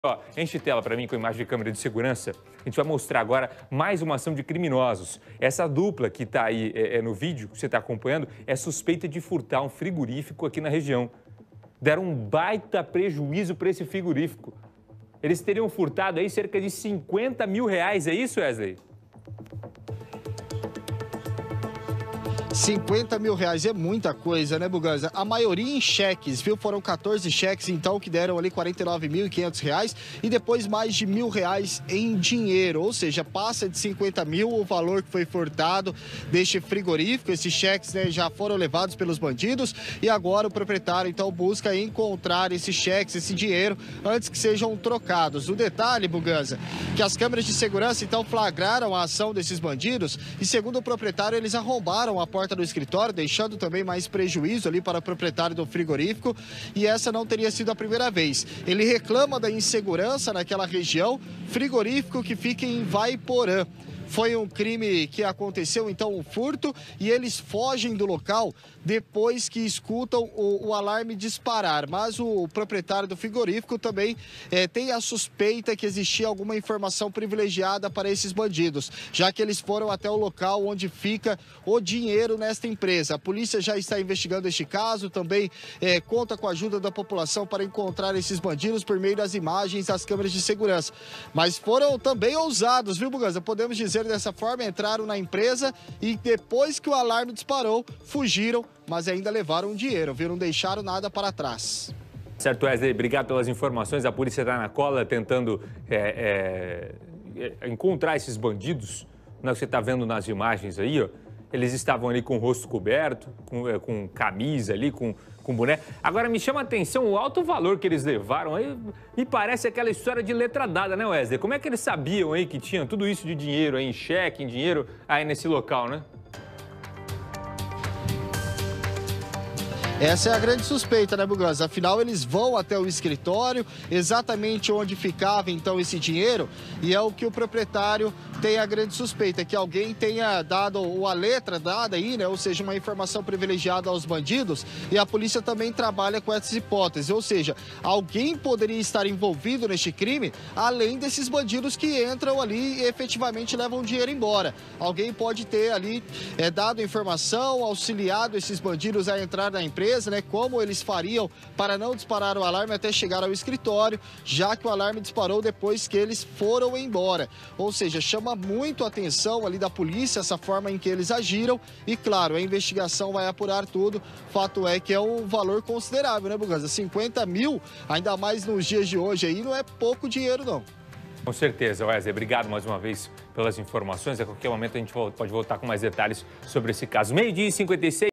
Ó, enche tela para mim com imagem de câmera de segurança. A gente vai mostrar agora mais uma ação de criminosos. Essa dupla que está aí no vídeo, que você está acompanhando, é suspeita de furtar um frigorífico aqui na região. Deram um baita prejuízo para esse frigorífico. Eles teriam furtado aí cerca de 50 mil reais, é isso, Wesley? 50 mil reais é muita coisa, né, Buganza? A maioria em cheques, viu? Foram 14 cheques, então, que deram ali 49.500 reais e depois mais de R$ 1.000 em dinheiro. Ou seja, passa de 50 mil o valor que foi furtado deste frigorífico. Esses cheques, né, já foram levados pelos bandidos e agora o proprietário, então, busca encontrar esses cheques, esse dinheiro, antes que sejam trocados. O detalhe, Buganza, que as câmeras de segurança, então, flagraram a ação desses bandidos e, segundo o proprietário, eles arrombaram a porta do escritório, deixando também mais prejuízo ali para o proprietário do frigorífico, e essa não teria sido a primeira vez. Ele reclama da insegurança naquela região, frigorífico que fica em Vaiporã. Foi um crime que aconteceu, então, um furto, e eles fogem do local depois que escutam o alarme disparar. Mas o proprietário do frigorífico também tem a suspeita que existia alguma informação privilegiada para esses bandidos, já que eles foram até o local onde fica o dinheiro nesta empresa. A polícia já está investigando este caso, também conta com a ajuda da população para encontrar esses bandidos por meio das imagens das câmeras de segurança. Mas foram também ousados, viu, Buganza? Podemos dizer dessa forma, entraram na empresa e depois que o alarme disparou, fugiram, mas ainda levaram dinheiro, viu? Não deixaram nada para trás. Certo, Wesley, obrigado pelas informações. A polícia está na cola tentando encontrar esses bandidos, né, que você está vendo nas imagens aí, ó. Eles estavam ali com o rosto coberto, com camisa ali, com boné. Agora, me chama a atenção o alto valor que eles levaram. Aí me parece aquela história de letra dada, né, Wesley? Como é que eles sabiam aí que tinha tudo isso de dinheiro aí, em cheque, em dinheiro, aí nesse local, né? Essa é a grande suspeita, né, Buganza? Afinal, eles vão até o escritório, exatamente onde ficava, então, esse dinheiro, e é o que o proprietário tem a grande suspeita, que alguém tenha dado a letra dada aí, né, ou seja, uma informação privilegiada aos bandidos, e a polícia também trabalha com essas hipóteses, ou seja, alguém poderia estar envolvido neste crime, além desses bandidos que entram ali e efetivamente levam o dinheiro embora. Alguém pode ter ali dado informação, auxiliado esses bandidos a entrar na empresa, né, como eles fariam para não disparar o alarme até chegar ao escritório, já que o alarme disparou depois que eles foram embora. Ou seja, chama muito a atenção ali da polícia essa forma em que eles agiram e, claro, a investigação vai apurar tudo. Fato é que é um valor considerável, né, Buganza? 50 mil, ainda mais nos dias de hoje aí, não é pouco dinheiro, não. Com certeza, Wesley. Obrigado mais uma vez pelas informações. A qualquer momento a gente pode voltar com mais detalhes sobre esse caso. 12h56.